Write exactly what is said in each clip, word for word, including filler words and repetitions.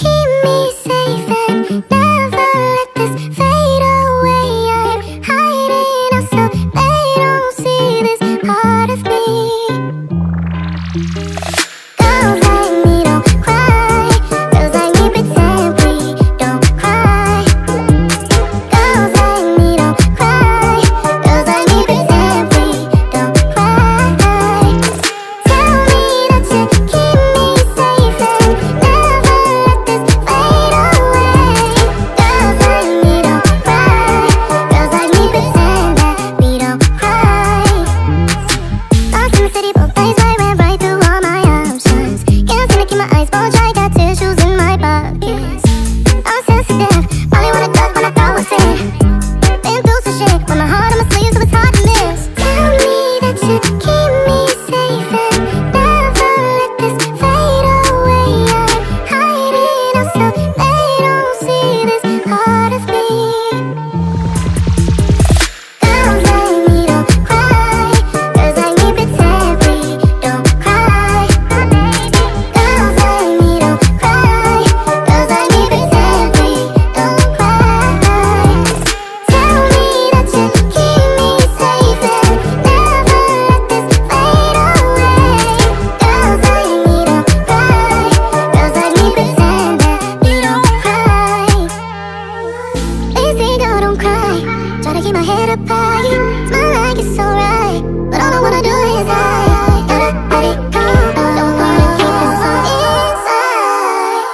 keep me safe and never let this fade away. I'm hiding out so they don't see this part of me. Girls like me don't cry. Girls like me pretend we don't cry. Girls like me don't cry. Girls like me pretend we don't cry. Tell me that you keep me safe and never let this fade away. Girls like me don't cry. Girls like me pretend that we don't cry. Lost in the city, both days I went right through all my options. Can't seem to keep my eyes bulged, got tissues in my pockets. I'm sensitive, probably wanna duck when I thought was it. Been through some shit, with my heart on my sleeve, so it's hard to miss. Tell me that you keep me safe and never let this fade away. I'm hiding out so they don't see this part of me. Girls like me don't cry. Girls like me pretend we don't cry. Girls like me don't cry. Girls like me pretend we don't cry. Tell me that you keep me safe and never let this fade away. Girls like me don't cry. Girls like me pretend that we don't cry. Lazy girl, don't cry. Try to keep my head up high. Smile like it's alright, but all I wanna do is hide. Gotta let it go. Don't wanna keep this on inside.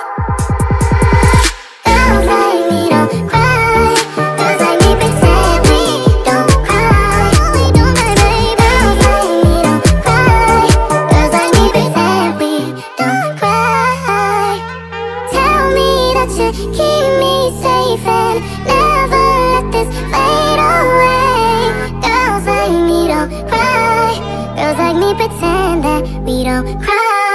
Girls like me don't cry. Girls like me pretend we don't cry. We don't cry, baby. Girls like me don't cry. Girls like me pretend we don't cry. Tell me that you keep me safe and never let this fade away. Girls like me don't cry. Girls like me pretend that we don't cry.